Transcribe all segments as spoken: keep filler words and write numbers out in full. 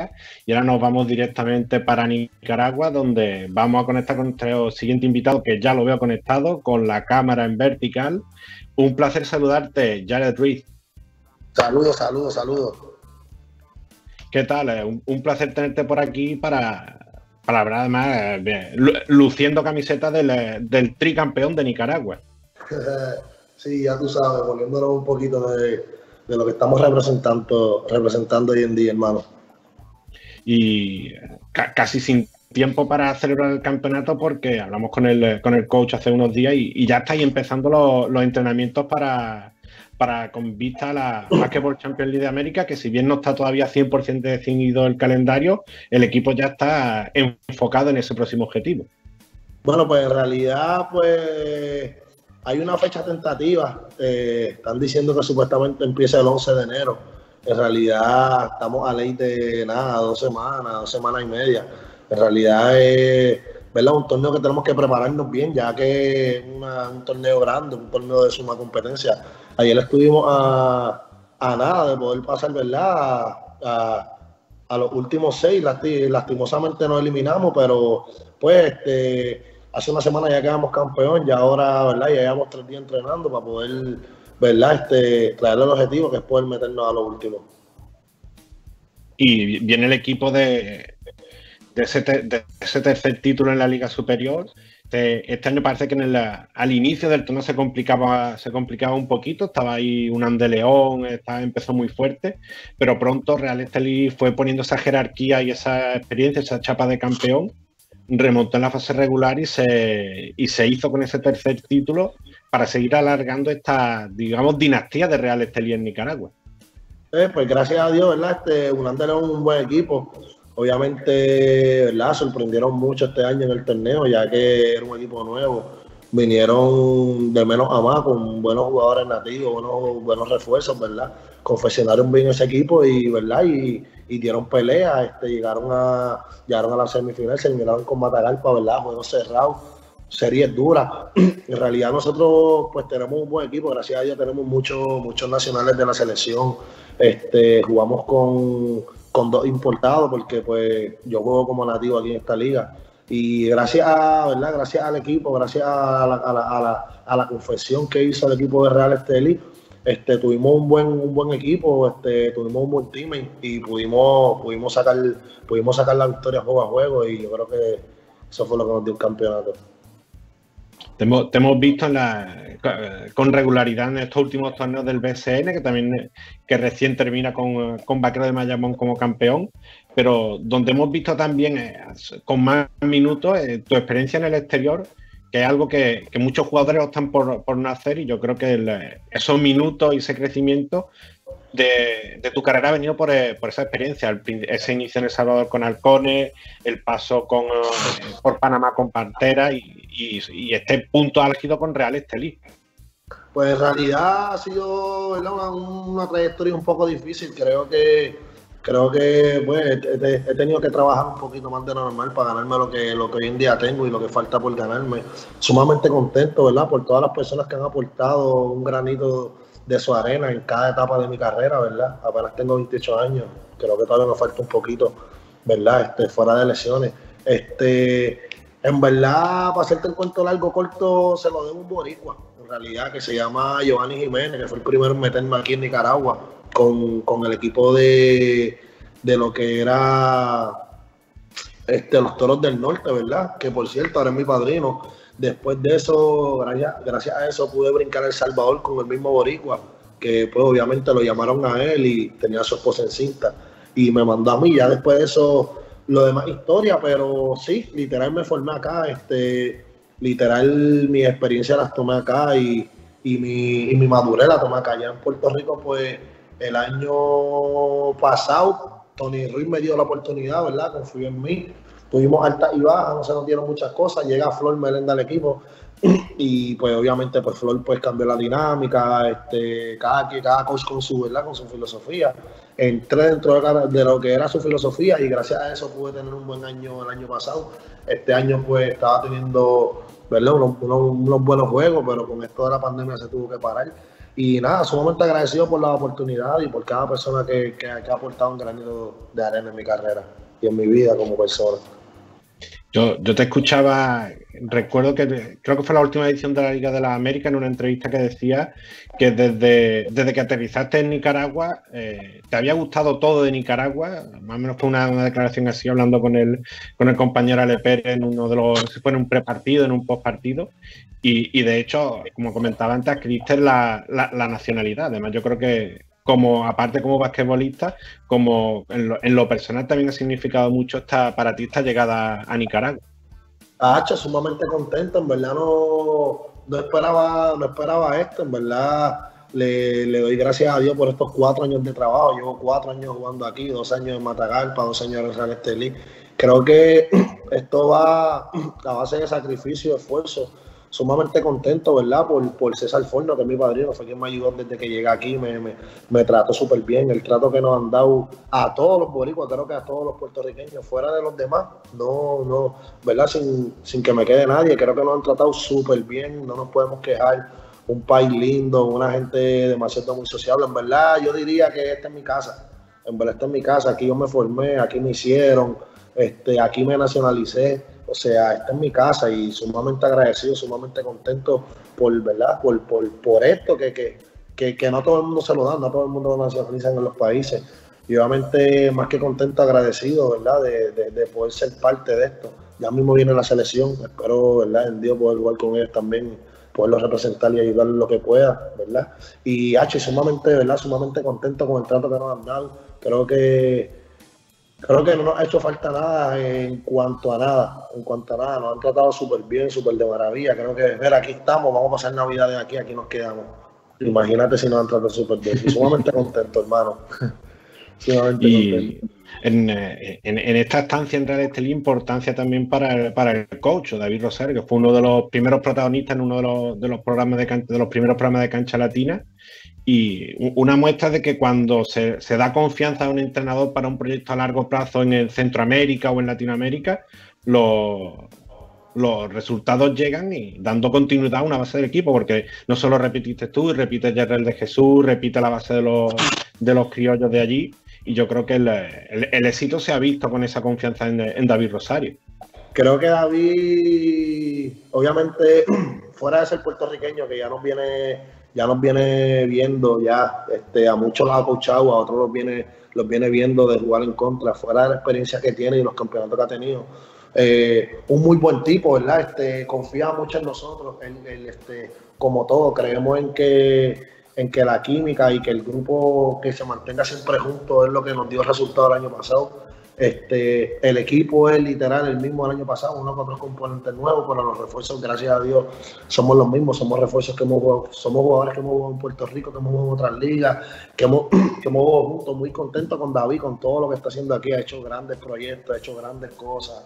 y ahora nos vamos directamente para Nicaragua, donde vamos a conectar con nuestro siguiente invitado, que ya lo veo conectado con la cámara en vertical. Un placer saludarte, Jared Ruiz. Saludos, saludos, saludos. ¿Qué tal? Un, un placer tenerte por aquí para, para hablar, además, bien, luciendo camiseta del, del tricampeón de Nicaragua. Sí, ya tú sabes, poniéndonos un poquito de, de lo que estamos representando, representando hoy en día, hermano. Y ca casi sin tiempo para celebrar el campeonato, porque hablamos con el, con el coach hace unos días y, y ya estáis empezando los, los entrenamientos para, para con vista a la Basketball Champions League de América, que si bien no está todavía cien por ciento definido el calendario, el equipo ya está enfocado en ese próximo objetivo. Bueno, pues en realidad, pues hay una fecha tentativa. Eh, están diciendo que supuestamente empieza el once de enero. En realidad estamos a ley de nada, dos semanas, dos semanas y media. En realidad es, ¿verdad?, un torneo que tenemos que prepararnos bien, ya que es una, un torneo grande, un torneo de suma competencia. Ayer estuvimos a, a nada de poder pasar, ¿verdad?, a, a, a los últimos seis. Lastimosamente nos eliminamos, pero pues este, hace una semana ya quedamos campeón, ya ahora, ¿verdad?, ya llevamos tres días entrenando para poder, ¿verdad?, este, traer el objetivo, que es poder meternos a lo último. Y viene el equipo de, de, ese, te, de ese tercer título en la Liga Superior. Este año parece que en el, al inicio del torneo se complicaba, se complicaba un poquito, estaba ahí Unán de León, estaba, empezó muy fuerte, pero pronto Real Estelí fue poniendo esa jerarquía y esa experiencia, esa chapa de campeón, remontó en la fase regular y se, y se hizo con ese tercer título para seguir alargando esta, digamos, dinastía de Real Estelí en Nicaragua. Eh, pues gracias a Dios, ¿verdad? Este, Unán de León es un buen equipo. Obviamente, ¿verdad?, sorprendieron mucho este año en el torneo, ya que era un equipo nuevo. Vinieron de menos a más, con buenos jugadores nativos, buenos, buenos refuerzos, ¿verdad? Confeccionaron bien ese equipo y, ¿verdad?, y, y dieron pelea. Este, llegaron a llegaron a la semifinal, se eliminaron con Matagalpa, ¿verdad? Juegos cerrados, series duras. En realidad nosotros pues tenemos un buen equipo, gracias a Dios tenemos muchos muchos nacionales de la selección. Este, jugamos con, con dos importados, porque pues yo juego como nativo aquí en esta liga. Y gracias a, ¿verdad?, gracias al equipo, gracias a la, a la, a la, a la confección que hizo el equipo de Real Estelí, este, tuvimos un buen, un buen equipo, este, tuvimos un buen team y pudimos, pudimos, sacar, pudimos sacar la victoria juego a juego, y yo creo que eso fue lo que nos dio el campeonato. Te hemos, te hemos visto en la, con regularidad en estos últimos torneos del B S N, que también que recién termina con, con Vaquero de Mayamón como campeón, pero donde hemos visto también eh, con más minutos eh, tu experiencia en el exterior, que es algo que, que muchos jugadores optan por, por no hacer, y yo creo que el, esos minutos y ese crecimiento de, de tu carrera ha venido por, por esa experiencia, el, ese inicio en El Salvador con Halcones, el paso con, eh, por Panamá con Pantera y, y, y este punto álgido con Real Estelí. Pues en realidad ha sido, ¿verdad?, una, una trayectoria un poco difícil. Creo que creo que pues, he, he tenido que trabajar un poquito más de lo normal para ganarme lo que, lo que hoy en día tengo y lo que falta por ganarme. Sumamente contento, ¿verdad?, por todas las personas que han aportado un granito de su arena en cada etapa de mi carrera, ¿verdad? Apenas tengo veintiocho años, creo que todavía me falta un poquito, ¿verdad?, este, fuera de lesiones. Este, en verdad, para hacerte el cuento largo, corto, se lo debo un boricua, en realidad, que se llama Giovanni Jiménez, que fue el primero en meterme aquí en Nicaragua con, con el equipo de, de lo que era este, los Toros del Norte, ¿verdad? Que por cierto, ahora es mi padrino. Después de eso, gracias, gracias a eso, pude brincar a El Salvador con el mismo boricua, que pues obviamente lo llamaron a él y tenía a su esposa en cinta, y me mandó a mí. Ya después de eso, lo demás historia, pero sí, literal me formé acá, este, literal mi experiencia las tomé acá y, y, mi, y mi madurez la tomé acá. Allá en Puerto Rico, pues el año pasado, Tony Ruiz me dio la oportunidad, ¿verdad? Confió en mí. Tuvimos altas y bajas, no se nos dieron muchas cosas. Llega Flor Melenda al equipo y pues obviamente pues Flor pues cambió la dinámica, este, cada, cada coach con su, ¿verdad?, con su filosofía. Entré dentro de, de lo que era su filosofía y gracias a eso pude tener un buen año el año pasado. Este año pues estaba teniendo, ¿verdad?, unos, unos, unos buenos juegos, pero con esto de la pandemia se tuvo que parar. Y nada, sumamente agradecido por la oportunidad y por cada persona que, que, que ha aportado un granito de arena en mi carrera y en mi vida como persona. Yo, yo te escuchaba, recuerdo que creo que fue la última edición de la Liga de las Américas, en una entrevista que decía que desde, desde que aterrizaste en Nicaragua eh, te había gustado todo de Nicaragua, más o menos fue una, una declaración así, hablando con el, con el compañero Ale Pérez en uno de los, se fue en un prepartido, en un postpartido, y, y de hecho, como comentaba antes, adquiriste la, la, la nacionalidad. Además, yo creo que como aparte como basquetbolista, como en lo, en lo personal también ha significado mucho esta, para ti esta llegada a Nicaragua. Hacha, sumamente contento, en verdad no, no esperaba, no esperaba esto, en verdad le, le doy gracias a Dios por estos cuatro años de trabajo. Llevo cuatro años jugando aquí, dos años en Matagalpa, dos años en San Estelí. Creo que esto va a base de sacrificio, esfuerzo. Sumamente contento, ¿verdad? Por, por César Forno, que es mi padrino, fue quien me ayudó desde que llegué aquí, me, me, me trató súper bien. El trato que nos han dado a todos los boricuas, creo que a todos los puertorriqueños, fuera de los demás, no, no, ¿verdad? Sin, sin que me quede nadie, creo que nos han tratado súper bien, no nos podemos quejar. Un país lindo, una gente demasiado muy sociable. En verdad, yo diría que esta es mi casa. En verdad, esta es mi casa. Aquí yo me formé, aquí me hicieron, este, aquí me nacionalicé. O sea, esta es mi casa y sumamente agradecido, sumamente contento por, ¿verdad? Por, por, por esto que, que, que, que no todo el mundo se lo da, no todo el mundo lo nacionaliza en los países. Y obviamente más que contento, agradecido, ¿verdad? De, de, de poder ser parte de esto. Ya mismo viene la selección, espero, ¿verdad? En Dios poder jugar con ellos también, poderlos representar y ayudar lo que pueda, ¿verdad? Y H, sumamente, ¿verdad? Sumamente contento con el trato que nos han dado. Creo que Creo que no nos ha hecho falta nada en cuanto a nada, en cuanto a nada, nos han tratado súper bien, súper de maravilla. Creo que, mira, aquí estamos, vamos a pasar Navidad de aquí, aquí nos quedamos. Imagínate si nos han tratado súper bien. Y sumamente contento, hermano. Sumamente y contento. En, en, en esta estancia en Real Estelí, importancia también para el, para el coach, David Rosario, que fue uno de los primeros protagonistas en uno de los, de los programas de, cancha, de los primeros programas de Cancha Latina. Y una muestra de que cuando se, se da confianza a un entrenador para un proyecto a largo plazo en el Centroamérica o en Latinoamérica, los, los resultados llegan y dando continuidad a una base del equipo, porque no solo repetiste tú, repite Yerrel de Jesús, repite la base de los, de los criollos de allí, y yo creo que el, el, el éxito se ha visto con esa confianza en, en David Rosario. Creo que David, obviamente, fuera de ser puertorriqueño, que ya nos viene... ya nos viene viendo, ya este, a muchos los ha coachado, a otros los viene, los viene viendo de jugar en contra, fuera de la experiencia que tiene y los campeonatos que ha tenido. Eh, un muy buen tipo, ¿verdad? Este, confía mucho en nosotros, él, él, este, como todo, creemos en que, en que la química y que el grupo que se mantenga siempre juntos es lo que nos dio resultado el año pasado. Este, el equipo es literal el mismo del año pasado, uno con otros componentes nuevos, pero los refuerzos, gracias a Dios, somos los mismos, somos refuerzos que hemos jugado, somos jugadores que hemos jugado en Puerto Rico, que hemos jugado en otras ligas, que hemos, que hemos jugado juntos, muy contentos con David, con todo lo que está haciendo aquí, ha hecho grandes proyectos, ha hecho grandes cosas,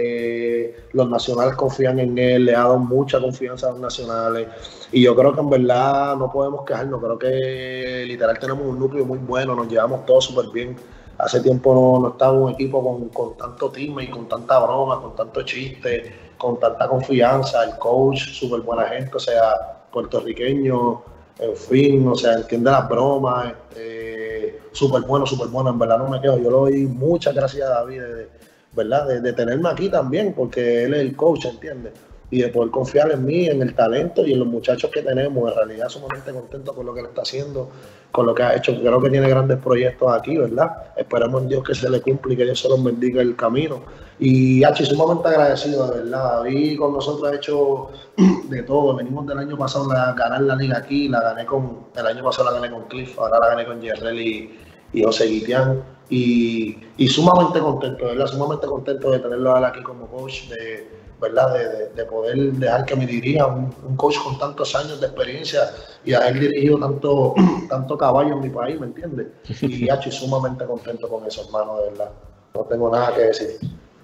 eh, los nacionales confían en él, le ha dado mucha confianza a los nacionales, y yo creo que en verdad no podemos quejarnos, creo que literal tenemos un núcleo muy bueno, nos llevamos todos súper bien. Hace tiempo no, no estaba un equipo con, con tanto time y con tanta broma, con tanto chiste, con tanta confianza. El coach, súper buena gente, o sea, puertorriqueño, en fin, o sea, entiende las bromas, eh, súper bueno, súper bueno, en verdad no me quedo. Yo le doy muchas gracias a David, de, ¿verdad? De, de tenerme aquí también, porque él es el coach, ¿entiendes? Y de poder confiar en mí, en el talento y en los muchachos que tenemos. En realidad sumamente contento con lo que él está haciendo, con lo que ha hecho. Creo que tiene grandes proyectos aquí, ¿verdad? Esperamos en Dios que se le cumpla y que Dios se los bendiga el camino. Y H, sumamente agradecido, de verdad. David con nosotros ha hecho de todo. Venimos del año pasado a ganar la liga aquí, la gané con, el año pasado la gané con Cliff, ahora la gané con Yerrel y, y José Guitián. Y, y sumamente contento, ¿verdad? Sumamente contento de tenerlo aquí como coach, de ¿verdad? De, de, de poder dejar que me dirija un, un coach con tantos años de experiencia y haber dirigido tanto, tanto caballo en mi país, ¿me entiendes? Y ya estoy sumamente contento con eso, hermano, de verdad. No tengo nada que decir.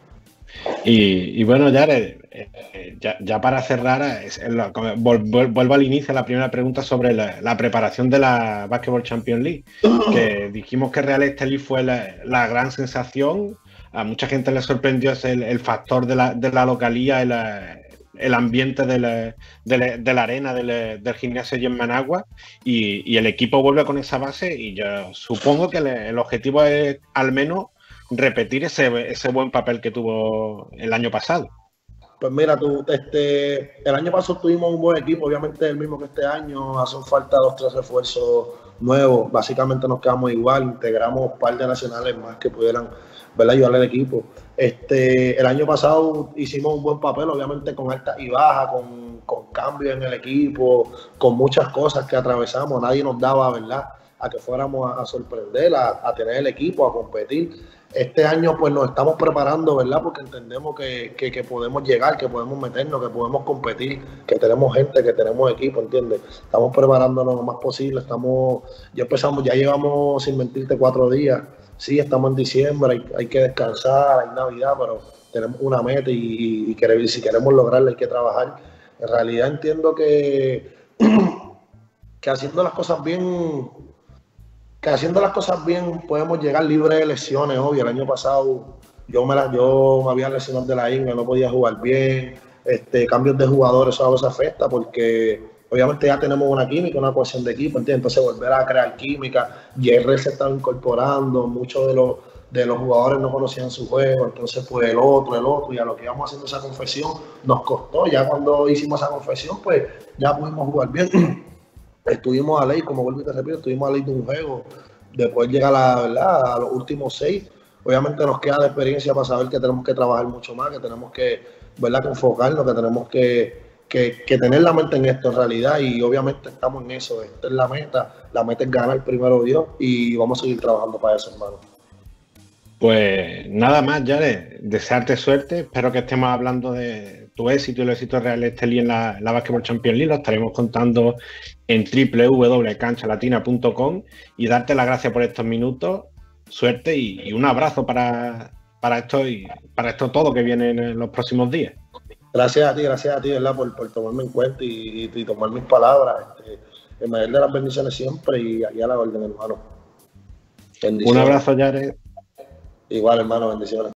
Y, y bueno, Jared, eh, ya, ya para cerrar, es, es lo, vuelvo al inicio, la primera pregunta sobre la, la preparación de la Basketball Champions League, que dijimos que Real Estelí fue la, la gran sensación. A mucha gente le sorprendió el, el factor de la, de la localía, el, el ambiente de la, de la, de la arena del, del gimnasio allí en Managua y, y el equipo vuelve con esa base y yo supongo que le, el objetivo es al menos repetir ese, ese buen papel que tuvo el año pasado. Pues mira, tú, este, el año pasado tuvimos un buen equipo, obviamente el mismo que este año, hacen falta dos, tres refuerzos nuevos, básicamente nos quedamos igual, integramos un par de nacionales más que pudieran, ¿verdad?, ayudar al equipo. Este, el año pasado hicimos un buen papel, obviamente con altas y bajas, con, con cambios en el equipo, con muchas cosas que atravesamos, nadie nos daba, ¿verdad?, a que fuéramos a, a sorprender, a, a tener el equipo, a competir. Este año pues nos estamos preparando, ¿verdad? Porque entendemos que, que, que podemos llegar, que podemos meternos, que podemos competir, que tenemos gente, que tenemos equipo, ¿entiendes? Estamos preparándonos lo más posible, estamos, ya empezamos, ya llevamos, sin mentirte, cuatro días. Sí, estamos en diciembre, hay, hay que descansar, hay Navidad, pero tenemos una meta y, y, y queremos, si queremos lograrla hay que trabajar. En realidad entiendo que, que haciendo las cosas bien... que haciendo las cosas bien podemos llegar libres de lesiones, obvio. El año pasado yo me, la, yo me había lesionado de la ingle, no podía jugar bien, este, cambios de jugadores, eso a veces afecta porque obviamente ya tenemos una química, una cohesión de equipo, ¿entiendes? Entonces volver a crear química, Jerry se estaba incorporando, muchos de los, de los jugadores no conocían su juego, entonces pues el otro, el otro, y a lo que íbamos haciendo esa confesión nos costó. Ya cuando hicimos esa confesión pues ya pudimos jugar bien. Estuvimos a ley, como vuelvo y te repito, estuvimos a ley de un juego, de poder llegar a, ¿verdad?, a los últimos seis. Obviamente nos queda de experiencia para saber que tenemos que trabajar mucho más, que tenemos que, ¿verdad?, que enfocarnos, que tenemos que, que, que tener la mente en esto en realidad, y obviamente estamos en eso. Esta es la meta, la meta es ganar primero Dios y vamos a seguir trabajando para eso, hermano. Pues nada más, Jared, desearte suerte, espero que estemos hablando de tu éxito y el éxito real de Estelí en la, la Basketball Champions League, lo estaremos contando en doble u doble u doble u punto cancha latina punto com y darte las gracias por estos minutos, suerte y, y un abrazo para, para esto y para esto todo que viene en los próximos días. Gracias a ti, gracias a ti, ¿verdad?, por, por tomarme en cuenta y, y, y tomar mis palabras. Este, el mayor de las bendiciones siempre y aquí a la orden, hermano. Bendiciones. Un abrazo, Jared. Igual, hermano, bendiciones.